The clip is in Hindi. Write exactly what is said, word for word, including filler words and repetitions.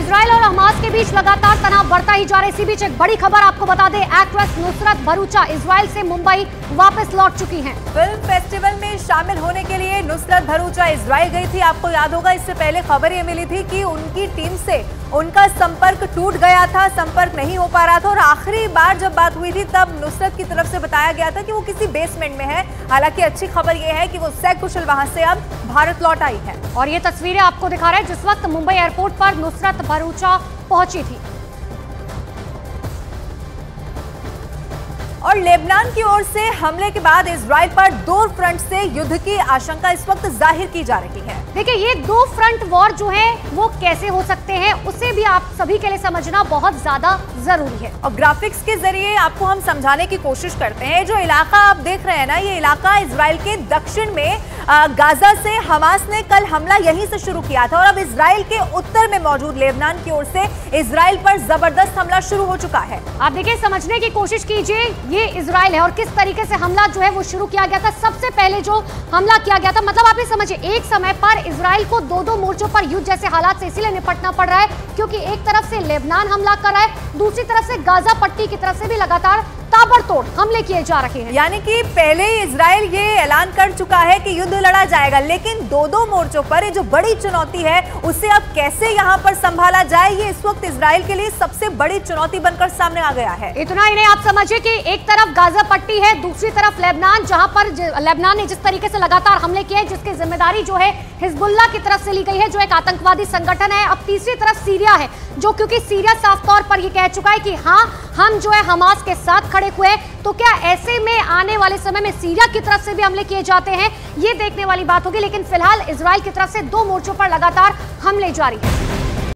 इजराइल और हमास के बीच लगातार तनाव बढ़ता ही जा रहा है। इसी बीच एक बड़ी खबर आपको बता दें, एक्ट्रेस नुसरत भरूचा इजराइल से मुंबई वापस लौट चुकी हैं। फिल्म फेस्टिवल में शामिल होने के लिए नुसरत भरूचा इजराइल गई थी। आपको याद होगा, इससे पहले खबर ये मिली थी कि उनकी टीम से उनका संपर्क टूट गया था, संपर्क नहीं हो पा रहा था और आखिरी बार जब बात हुई थी तब नुसरत की तरफ से बताया गया था कि वो किसी बेसमेंट में है। हालांकि अच्छी खबर ये है कि वो सकुशल वहां से अब भारत लौट आई है। और ये तस्वीरें आपको दिखा रहे हैं जिस वक्त मुंबई एयरपोर्ट पर नुसरत भरूचा पहुंची थी। और लेबनान की ओर से हमले के बाद इजराइल पर दो फ्रंट से युद्ध की आशंका इस वक्त जाहिर की जा रही है। देखिए, ये दो फ्रंट वॉर जो है वो कैसे हो सकते हैं, उसे भी आप सभी के लिए समझना बहुत ज्यादा जरूरी है। और ग्राफिक्स के जरिए आपको हम समझाने की कोशिश करते हैं। जो इलाका आप देख रहे हैं ना, ये इलाका इजराइल के दक्षिण में गाजा से हमास ने कल हमला यहीं से शुरू किया था और अब इजराइल के उत्तर में मौजूद लेबनान की ओर से इजराइल पर जबरदस्त हमला शुरू हो चुका है। आप देखिए, समझने की कोशिश कीजिए, ये इजराइल है और किस तरीके से हमला जो है वो शुरू किया गया था। सबसे पहले जो हमला किया गया था, मतलब आप ये समझिए, एक समय पर इजराइल को दो दो मोर्चों पर युद्ध जैसे हालात से इसीलिए निपटना पड़ रहा है क्योंकि एक तरफ से लेबनान हमला कर रहा है, दूसरी तरफ से गाजा पट्टी की तरफ से भी लगातार ताबड़तोड़ हमले किए जा रहे हैं। यानी कि पहले इजराइल ये ऐलान कर चुका है कि युद्ध लड़ा जाएगा, लेकिन दो दो मोर्चों पर ये जो बड़ी चुनौती है उसे अब कैसे यहाँ पर संभाला जाए, ये इस वक्त इजराइल के लिए सबसे बड़ी चुनौती बनकर सामने आ गया है। इतना ही नहीं, आप समझिए कि एक तरफ गाजा पट्टी है, दूसरी तरफ लेबनान, जहां पर लेबनान ने जिस तरीके से लगातार हमले किए जिसकी जिम्मेदारी जो है हिजबुल्लाह की तरफ से ली गई है, जो एक आतंकवादी संगठन है। अब तीसरी तरफ सीरिया है, जो क्योंकि सीरिया साफ तौर पर यह कह चुका है कि हाँ, हम जो है हमास के साथ खड़े हुए। तो क्या ऐसे में आने वाले समय में सीरिया की तरफ से भी हमले किए जाते हैं, ये देखने वाली बात होगी। लेकिन फिलहाल इजराइल की तरफ से दो मोर्चों पर लगातार हमले जारी हैं।